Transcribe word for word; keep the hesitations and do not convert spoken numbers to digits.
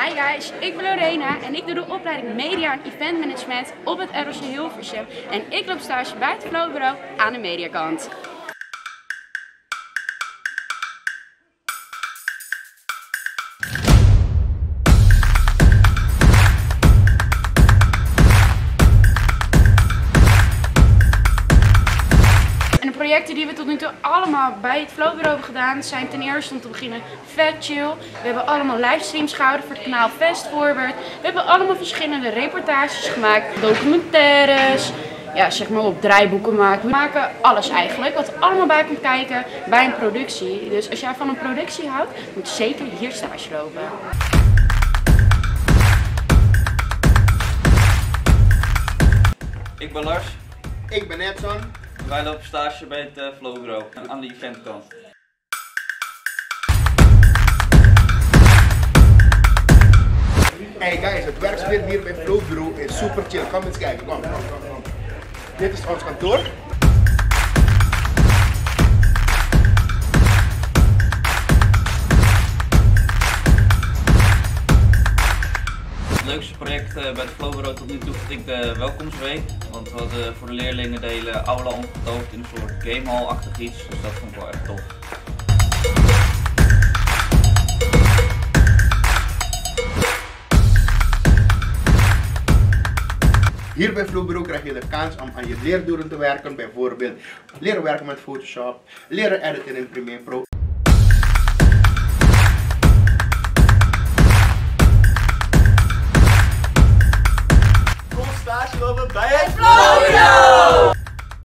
Hi guys, ik ben Lorena en ik doe de opleiding Media en Event Management op het R O C Hilversum. En ik loop stage bij het Flowbureau aan de mediakant. En de projecten die we tot nu toe allemaal bij het Flowbureau hebben gedaan zijn ten eerste om te beginnen vet chill. We hebben allemaal livestreams gehouden voor het kanaal Fast Forward. We hebben allemaal verschillende reportages gemaakt, documentaires, ja, zeg maar op draaiboeken maken. We maken alles eigenlijk, wat er allemaal bij komt kijken bij een productie. Dus als jij van een productie houdt, moet je zeker hier stage lopen. Ik ben Lars. Ik ben Edson. Wij lopen stage bij het uh, Flowbureau aan de eventkant. Hey guys, het werksfeer hier bij Flowbureau is super chill. Kom eens kijken, kom, kom, kom, kom. Dit is ons kantoor. Het leukste project bij het Flowbureau tot nu toe vind ik de welkomstweek. Want we hadden voor de leerlingen de hele aula omgetoverd in een soort gamehall-achtig iets. Dus dat vond ik wel echt tof. Hier bij Flowbureau krijg je de kans om aan je leerdoelen te werken. Bijvoorbeeld leren werken met Photoshop, leren editen in Premiere Pro